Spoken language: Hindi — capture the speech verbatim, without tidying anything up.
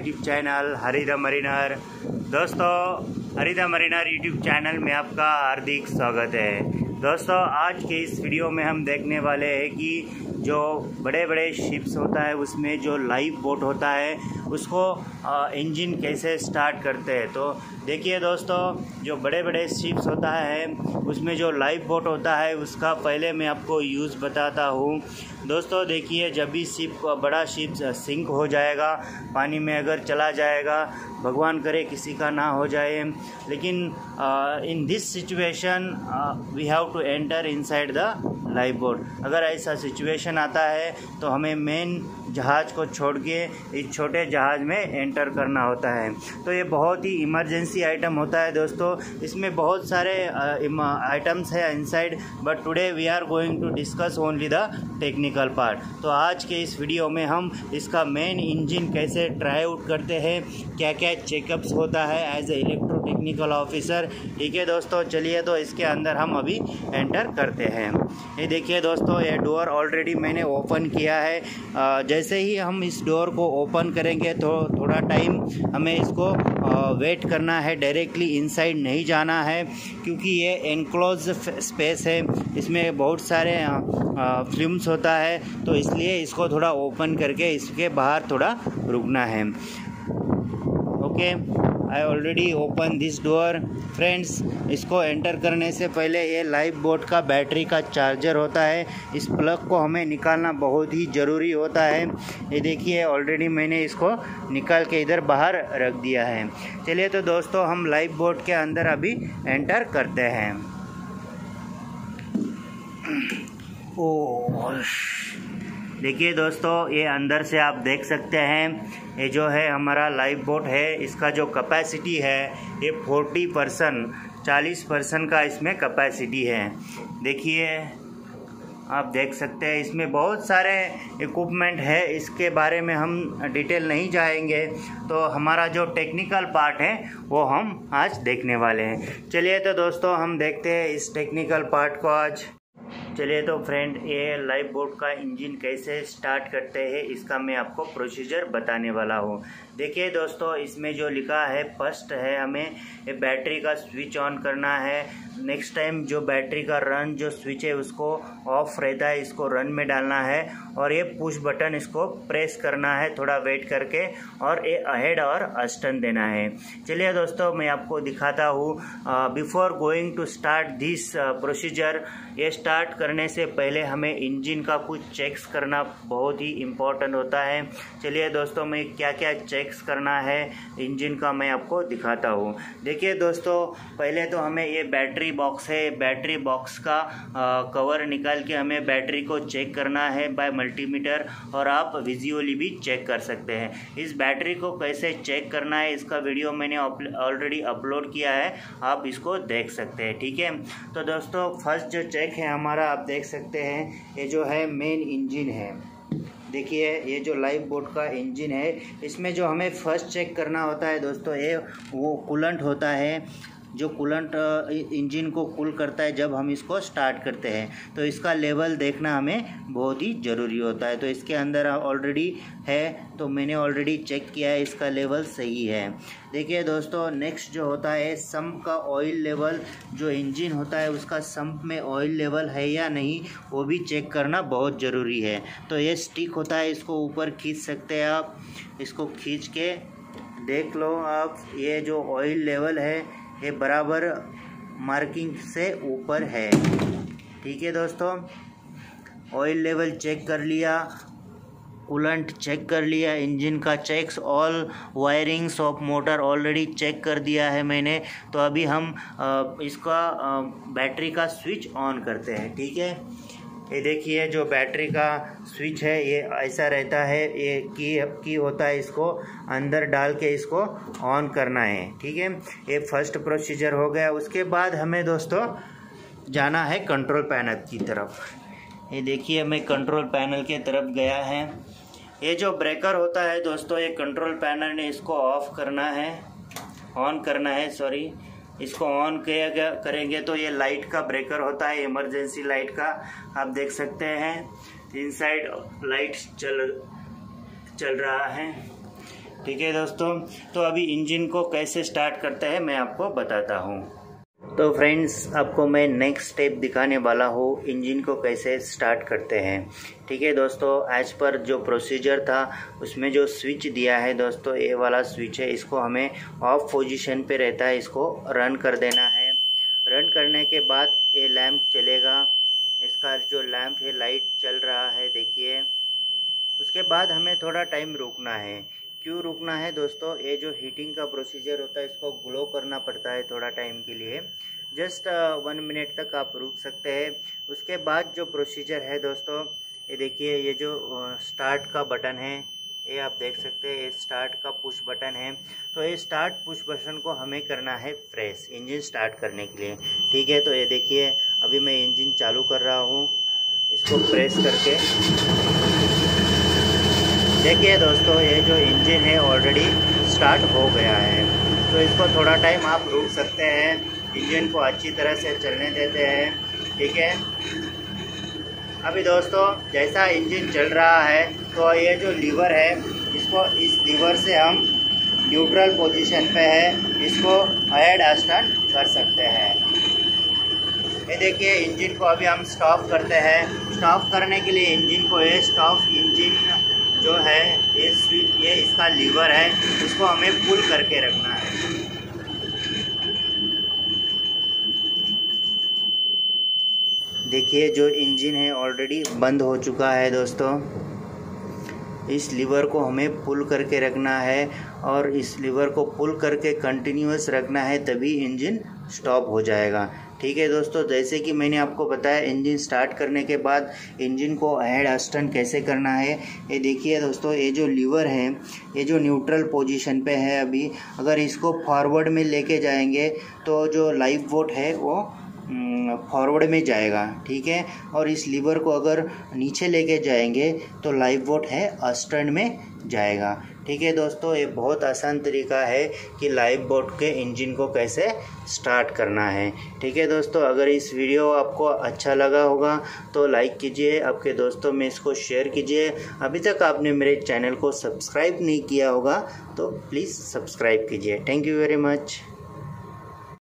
YouTube channel Hari the Mariner. दोस्तों, Hari the Mariner YouTube channel में आपका हार्दिक स्वागत है। दोस्तों, आज के इस वीडियो में हम देखने वाले हैं कि जो बड़े बड़े शिप्स होता है उसमें जो लाइव बोट होता है उसको इंजन कैसे स्टार्ट करते हैं। तो देखिए दोस्तों, जो बड़े बड़े शिप्स होता है उसमें जो लाइव बोट होता है उसका पहले मैं आपको यूज़ बताता हूँ। दोस्तों देखिए, जब भी शिप बड़ा शिप सिंक हो जाएगा, पानी में अगर चला जाएगा, भगवान करे किसी का ना हो जाए, लेकिन in this situation we have to enter inside the lifeboat. अगर ऐसा सिचुएशन आता है तो हमें मेन जहाज़ को छोड़ के इस छोटे जहाज़ में एंटर करना होता है। तो ये बहुत ही इमरजेंसी आइटम होता है दोस्तों। इसमें बहुत सारे आइटम्स है inside, but today we are going to discuss only the technical part. तो आज के इस वीडियो में हम इसका मेन इंजन कैसे ट्राई आउट करते हैं, क्या क्या चेकअप्स होता है as a electro technical officer. ठीक है दोस्तों, चलिए तो इसके अंदर हम अभी एंटर करते हैं। ये देखिए दोस्तों, ये डोर ऑलरेडी मैंने ओपन किया है। आ, जैसे ही हम इस डोर को ओपन करेंगे तो थोड़ा टाइम हमें इसको आ, वेट करना है, डायरेक्टली इनसाइड नहीं जाना है क्योंकि ये एनक्लोज स्पेस है, इसमें बहुत सारे फिल्म्स होता है, तो इसलिए इसको थोड़ा ओपन करके इसके बाहर थोड़ा रुकना है। Okay, I already open this door. Friends, इसको एंटर करने से पहले ये लाइव बोट का बैटरी का चार्जर होता है, इस प्लग को हमें निकालना बहुत ही ज़रूरी होता है। ये देखिए, ऑलरेडी मैंने इसको निकाल के इधर बाहर रख दिया है। चलिए तो दोस्तों, हम लाइव बोट के अंदर अभी एंटर करते हैं। ओह, देखिए दोस्तों, ये अंदर से आप देख सकते हैं, ये जो है हमारा लाइव बोट है, इसका जो कैपेसिटी है ये फोर्टी परसेंट चालीस परसेंट का इसमें कैपेसिटी है। देखिए, आप देख सकते हैं इसमें बहुत सारे इक्विपमेंट है, इसके बारे में हम डिटेल नहीं जाएंगे। तो हमारा जो टेक्निकल पार्ट है वो हम आज देखने वाले हैं। चलिए तो दोस्तों, हम देखते हैं इस टेक्निकल पार्ट को आज। चलिए तो फ्रेंड, ये लाइव बोट का इंजन कैसे स्टार्ट करते हैं इसका मैं आपको प्रोसीजर बताने वाला हूँ। देखिए दोस्तों, इसमें जो लिखा है, फर्स्ट है हमें ये बैटरी का स्विच ऑन करना है। नेक्स्ट टाइम जो बैटरी का रन जो स्विच है उसको ऑफ रहता है, इसको रन में डालना है और ये पुश बटन इसको प्रेस करना है थोड़ा वेट करके, और ये अहेड और अस्टन देना है। चलिए दोस्तों, मैं आपको दिखाता हूँ। Before going to start this procedure, ये स्टार्ट करने से पहले हमें इंजन का कुछ चेक्स करना बहुत ही इम्पोर्टेंट होता है। चलिए दोस्तों, मैं क्या क्या चेक्स करना है इंजन का मैं आपको दिखाता हूँ। देखिए दोस्तों, पहले तो हमें ये बैटरी बॉक्स है, बैटरी बॉक्स का आ, कवर निकाल के हमें बैटरी को चेक करना है बाय मल्टीमीटर, और आप विजुअली भी चेक कर सकते हैं। इस बैटरी को कैसे चेक करना है इसका वीडियो मैंने ऑलरेडी अपलोड किया है, आप इसको देख सकते हैं। ठीक है, तो दोस्तों फर्स्ट जो चेक है हमारा, आप देख सकते हैं, ये जो है मेन इंजन है। देखिए, ये जो लाइव बोट का इंजन है, इसमें जो हमें फर्स्ट चेक करना होता है दोस्तों, ये वो कूलेंट होता है, जो कूलेंट इंजन को कूल करता है जब हम इसको स्टार्ट करते हैं। तो इसका लेवल देखना हमें बहुत ही ज़रूरी होता है। तो इसके अंदर ऑलरेडी है, तो मैंने ऑलरेडी चेक किया है, इसका लेवल सही है। देखिए दोस्तों, नेक्स्ट जो होता है सम्प का ऑयल लेवल, जो इंजन होता है उसका सम्प में ऑयल लेवल है या नहीं वो भी चेक करना बहुत ज़रूरी है। तो ये स्टिक होता है, इसको ऊपर खींच सकते हैं आप, इसको खींच के देख लो आप, ये जो ऑयल लेवल है ये बराबर मार्किंग से ऊपर है। ठीक है दोस्तों, ऑयल लेवल चेक कर लिया, कूलेंट चेक कर लिया, इंजन का checks, all wirings off motor already check कर दिया है मैंने। तो अभी हम आ, इसका आ, बैटरी का स्विच ऑन करते हैं। ठीक है, ये देखिए, जो बैटरी का स्विच है ये ऐसा रहता है, ये की की होता है, इसको अंदर डाल के इसको ऑन करना है। ठीक है, ये फर्स्ट प्रोसीजर हो गया। उसके बाद हमें दोस्तों जाना है कंट्रोल पैनल की तरफ। ये देखिए, मैं कंट्रोल पैनल के तरफ गया है। ये जो ब्रेकर होता है दोस्तों, ये कंट्रोल पैनल ने इसको ऑफ करना है, ऑन करना है सॉरी इसको ऑन किया करेंगे तो ये लाइट का ब्रेकर होता है, इमरजेंसी लाइट का। आप देख सकते हैं इनसाइड लाइट चल चल रहा है। ठीक है दोस्तों, तो अभी इंजन को कैसे स्टार्ट करते हैं मैं आपको बताता हूँ। तो फ्रेंड्स, आपको मैं नेक्स्ट स्टेप दिखाने वाला हूँ इंजन को कैसे स्टार्ट करते हैं। ठीक है दोस्तों, एज पर जो प्रोसीजर था उसमें जो स्विच दिया है दोस्तों, ये वाला स्विच है, इसको हमें ऑफ पोजीशन पे रहता है, इसको रन कर देना है। रन करने के बाद ये लैंप चलेगा, इसका जो लैंप है लाइट चल रहा है देखिए। उसके बाद हमें थोड़ा टाइम रुकना है। क्यों रुकना है दोस्तों, ये जो हीटिंग का प्रोसीजर होता है इसको ग्लो करना पड़ता है थोड़ा टाइम के लिए, जस्ट वन मिनट तक आप रुक सकते हैं। उसके बाद जो प्रोसीजर है दोस्तों, ये देखिए, ये जो स्टार्ट का बटन है ये आप देख सकते हैं, ये स्टार्ट का पुश बटन है। तो ये स्टार्ट पुश बटन को हमें करना है प्रेस इंजन स्टार्ट करने के लिए। ठीक है, तो ये देखिए अभी मैं इंजन चालू कर रहा हूँ, इसको प्रेस करके देखिए दोस्तों, ये जो इंजन है ऑलरेडी स्टार्ट हो गया है। तो इसको थोड़ा टाइम आप रुक सकते हैं, इंजन को अच्छी तरह से चलने देते हैं। ठीक है, अभी दोस्तों जैसा इंजन चल रहा है तो ये जो लीवर है, इसको इस लीवर से हम न्यूट्रल पोजीशन पे है, इसको हेड स्टार्ट कर सकते हैं। ये देखिए इंजन को अभी हम स्टॉप करते हैं। स्टॉप करने के लिए इंजन को ये स्टॉप इंजन जो है ये स्विच, ये इसका लीवर है, इसको हमें पुल करके रखना है। देखिए जो इंजन है ऑलरेडी बंद हो चुका है दोस्तों। इस लीवर को हमें पुल करके रखना है और इस लीवर को पुल करके कंटिन्यूअस रखना है, तभी इंजन स्टॉप हो जाएगा। ठीक है दोस्तों, जैसे कि मैंने आपको बताया इंजन स्टार्ट करने के बाद इंजन को हेड अस्टर्न कैसे करना है, ये देखिए दोस्तों, ये जो लीवर है ये जो न्यूट्रल पोजीशन पे है अभी, अगर इसको फॉरवर्ड में लेके जाएंगे तो जो लाइव बोट है वो फॉरवर्ड में जाएगा। ठीक है, और इस लीवर को अगर नीचे लेके जाएंगे तो लाइव बोट है अस्टर्न में जाएगा। ठीक है दोस्तों, ये बहुत आसान तरीका है कि लाइव बोट के इंजन को कैसे स्टार्ट करना है। ठीक है दोस्तों, अगर इस वीडियो आपको अच्छा लगा होगा तो लाइक कीजिए, आपके दोस्तों में इसको शेयर कीजिए। अभी तक आपने मेरे चैनल को सब्सक्राइब नहीं किया होगा तो प्लीज़ सब्सक्राइब कीजिए। Thank you very much.